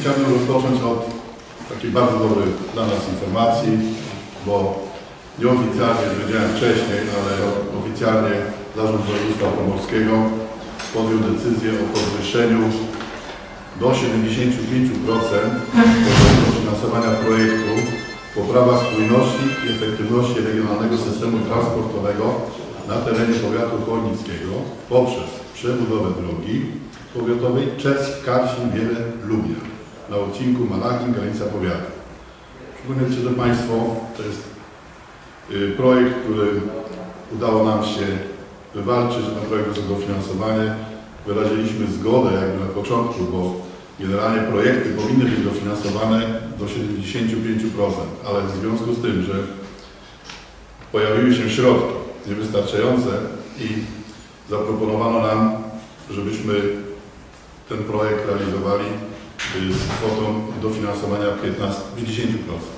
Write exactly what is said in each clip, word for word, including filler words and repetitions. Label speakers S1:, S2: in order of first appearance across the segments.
S1: chciałbym rozpocząć od takiej bardzo dobrej dla nas informacji, bo nieoficjalnie, już wiedziałem wcześniej, ale oficjalnie Zarząd Województwa Pomorskiego podjął decyzję o podwyższeniu do siedemdziesięciu pięciu procent finansowania projektu poprawa spójności i efektywności regionalnego systemu transportowego na terenie powiatu chłodnickiego poprzez przebudowę drogi powiatowej Czesk, Karsin, Wiele, Lubia na odcinku Malachin, granica powiatu. Przypomnijcie, że Państwo, to jest projekt, który udało nam się wywalczyć, że ten projekt dostał dofinansowanie. Wyraziliśmy zgodę jakby na początku, bo generalnie projekty powinny być dofinansowane do siedemdziesięciu pięciu procent, ale w związku z tym, że pojawiły się środki niewystarczające i zaproponowano nam, żebyśmy ten projekt realizowali z kwotą dofinansowania dziesięciu procent.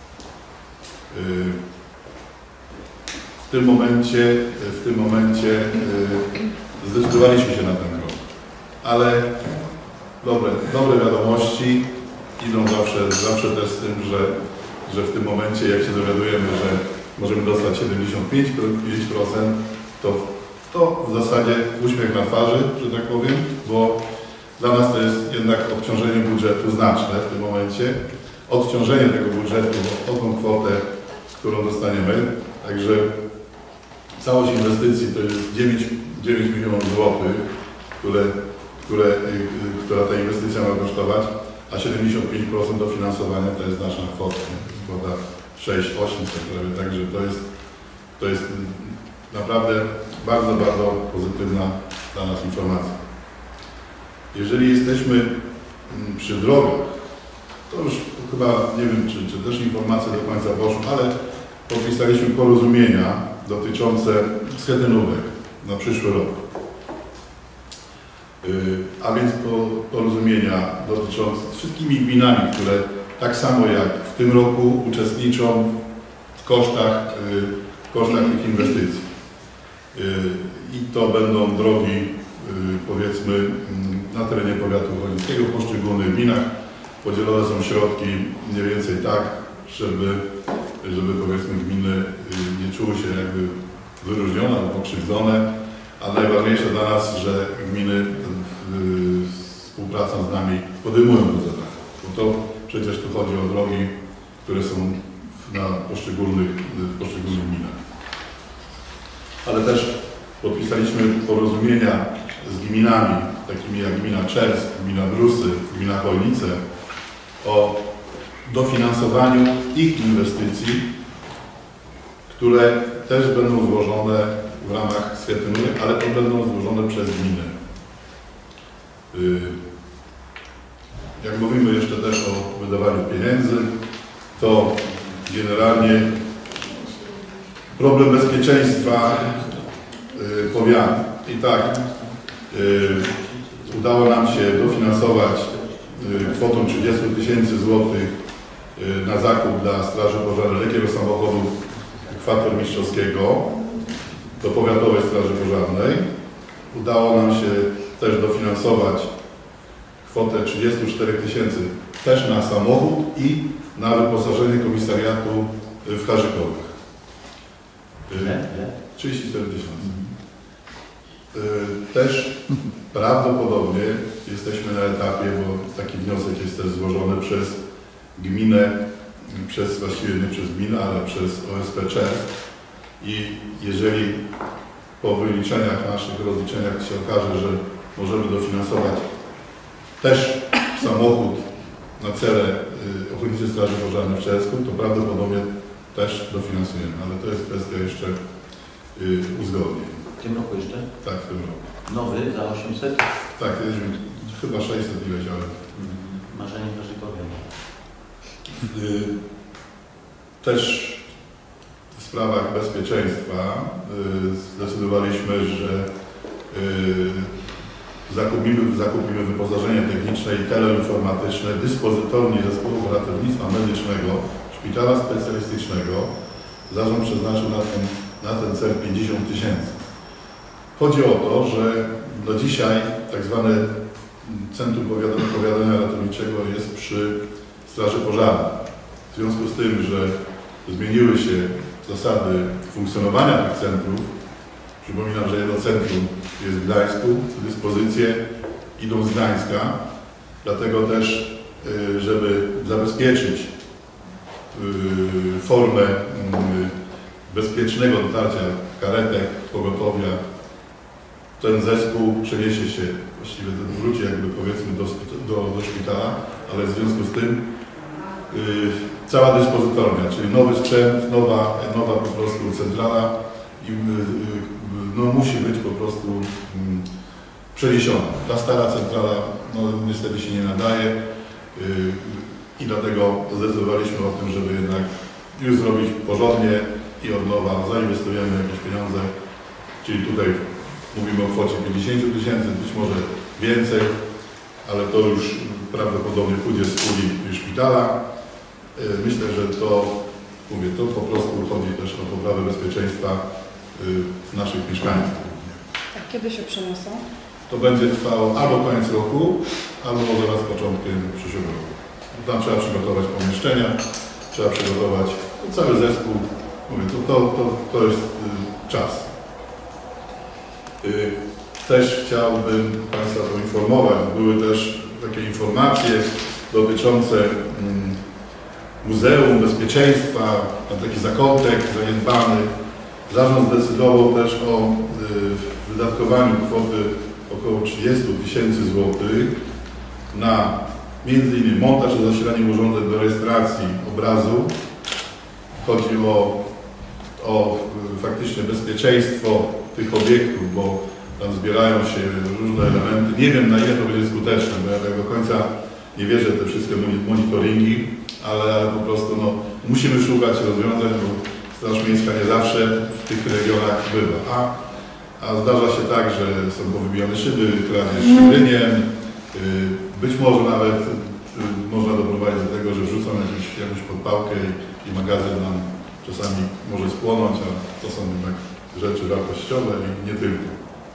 S1: W tym momencie, w tym momencie zdecydowaliśmy się na ten krok, ale dobre, dobre wiadomości idą zawsze, zawsze też z tym, że, że w tym momencie, jak się dowiadujemy, że możemy dostać siedemdziesiąt pięć procent, to, to w zasadzie uśmiech na twarzy, że tak powiem, bo dla nas to jest jednak obciążenie budżetu znaczne w tym momencie, odciążenie tego budżetu o tą kwotę, którą dostaniemy, także całość inwestycji to jest dziewięć milionów złotych, które, które, która ta inwestycja ma kosztować, a siedemdziesiąt pięć procent dofinansowania to jest nasza kwota, kwota sześć osiemset prawie, także to jest, to jest naprawdę bardzo, bardzo pozytywna dla nas informacja. Jeżeli jesteśmy przy drogach, to już chyba nie wiem, czy, czy też informacje do końca poszły, ale podpisaliśmy porozumienia dotyczące schetynówek na przyszły rok. A więc porozumienia dotyczące z wszystkimi gminami, które tak samo jak w tym roku uczestniczą w kosztach, w kosztach tych inwestycji. I to będą drogi, powiedzmy, na terenie powiatu chłodnickiego, w poszczególnych gminach. Podzielone są środki mniej więcej tak, żeby, żeby powiedzmy gminy nie czuły się jakby wyróżnione albo pokrzywdzone, a najważniejsze dla nas, że gminy współpracą z nami podejmują te zadania, bo to przecież tu chodzi o drogi, które są na poszczególnych, w poszczególnych gminach. Ale też podpisaliśmy porozumienia z gminami, takimi jak gmina Czersk, gmina Brusy, gmina Chojnice, o dofinansowaniu ich inwestycji, które też będą złożone w ramach schetynówek, ale to będą złożone przez gminę. Jak mówimy jeszcze też o wydawaniu pieniędzy, to generalnie problem bezpieczeństwa powiatu. I tak udało nam się dofinansować kwotą trzydziestu tysięcy złotych na zakup dla Straży Pożarnej lekkiego samochodu kwatermistrzowskiego do Powiatowej Straży Pożarnej. Udało nam się też dofinansować kwotę trzydziestu czterech tysięcy też na samochód i na wyposażenie komisariatu w Harzykowych. trzydzieści cztery tysiące. Też prawdopodobnie jesteśmy na etapie, bo taki wniosek jest też złożony przez gminę, przez, właściwie nie przez gminę, ale przez O S P Czersk. I jeżeli po wyliczeniach naszych, rozliczeniach się okaże, że możemy dofinansować też samochód na cele Ochotniczej Straży Pożarnej w Czersku, to prawdopodobnie też dofinansujemy, ale to jest kwestia jeszcze uzgodnień.
S2: W tym roku jeszcze?
S1: Tak, w tym roku.
S2: Nowy za osiemset?
S1: Tak, chyba sześćset ileś, ale...
S2: Marzenie Harzykowie.
S1: Też w sprawach bezpieczeństwa zdecydowaliśmy, że zakupimy, zakupimy wyposażenie techniczne i teleinformatyczne dyspozytorni Zespołu Ratownictwa Medycznego Szpitala Specjalistycznego. Zarząd przeznaczył na ten, na ten cel pięćdziesiąt tysięcy. Chodzi o to, że do dzisiaj tak zwane Centrum Powiadamia, Powiadamia Ratowniczego jest przy Straży Pożarnej. W związku z tym, że zmieniły się zasady funkcjonowania tych centrów, przypominam, że jedno centrum jest w Gdańsku, dyspozycje idą z Gdańska, dlatego też, żeby zabezpieczyć formę bezpiecznego dotarcia karetek, pogotowia, ten zespół przeniesie się, właściwie wróci jakby powiedzmy do, do, do szpitala, ale w związku z tym yy, cała dyspozytornia, czyli nowy sprzęt, nowa, nowa po prostu centrala i, yy, no, musi być po prostu yy, przeniesiona. Ta stara centrala no, niestety się nie nadaje yy, i dlatego zdecydowaliśmy o tym, żeby jednak już zrobić porządnie i od nowa zainwestujemy jakieś pieniądze, czyli tutaj mówimy o kwocie pięćdziesięciu tysięcy, być może więcej, ale to już prawdopodobnie pójdzie z puli szpitala. Myślę, że to, mówię, to po prostu chodzi też o poprawę bezpieczeństwa naszych mieszkańców.
S3: Tak, kiedy się przeniosą?
S1: To będzie trwało albo koniec roku, albo może raz początkiem przyszłego roku. Tam trzeba przygotować pomieszczenia, trzeba przygotować cały zespół. Mówię, to, to, to, to jest czas. Też chciałbym Państwa poinformować, były też takie informacje dotyczące Muzeum Bezpieczeństwa, taki zakątek zaniedbany. Zarząd zdecydował też o wydatkowaniu kwoty około trzydziestu tysięcy złotych na między innymi montaż i zasilanie urządzeń do rejestracji obrazu. Chodzi o, o faktycznie bezpieczeństwo tych obiektów, bo tam zbierają się różne elementy. Nie wiem, na ile to będzie skuteczne, bo ja tak do końca nie wierzę w te wszystkie monitoringi, ale, ale po prostu no, musimy szukać rozwiązań, bo Straż Miejska nie zawsze w tych regionach bywa. A, a zdarza się tak, że są powybijane szyby, kradzież ryniem, być może nawet można doprowadzić do tego, że wrzucą jakąś, jakąś podpałkę i, i magazyn nam czasami może spłonąć, a to są jednak rzeczy wartościowe i nie tylko.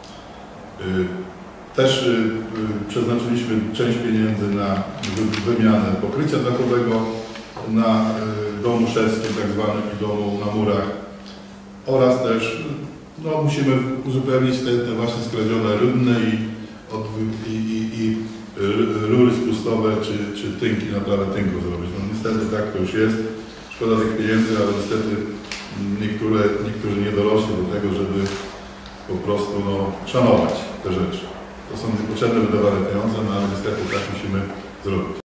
S1: Też przeznaczyliśmy część pieniędzy na wymianę pokrycia dachowego na domu szewskim, tak zwanym, i domu na murach, oraz też no, musimy uzupełnić te, te właśnie skradzione rynny i, od, i, i, i rury spustowe czy, czy tynki, naprawę tynków zrobić. No niestety tak to już jest. Szkoda tych pieniędzy, ale niestety niektóre, niektórzy nie dorośli do tego, żeby po prostu no, szanować te rzeczy. To są niepotrzebne wydawane pieniądze, no ale niestety tak musimy zrobić.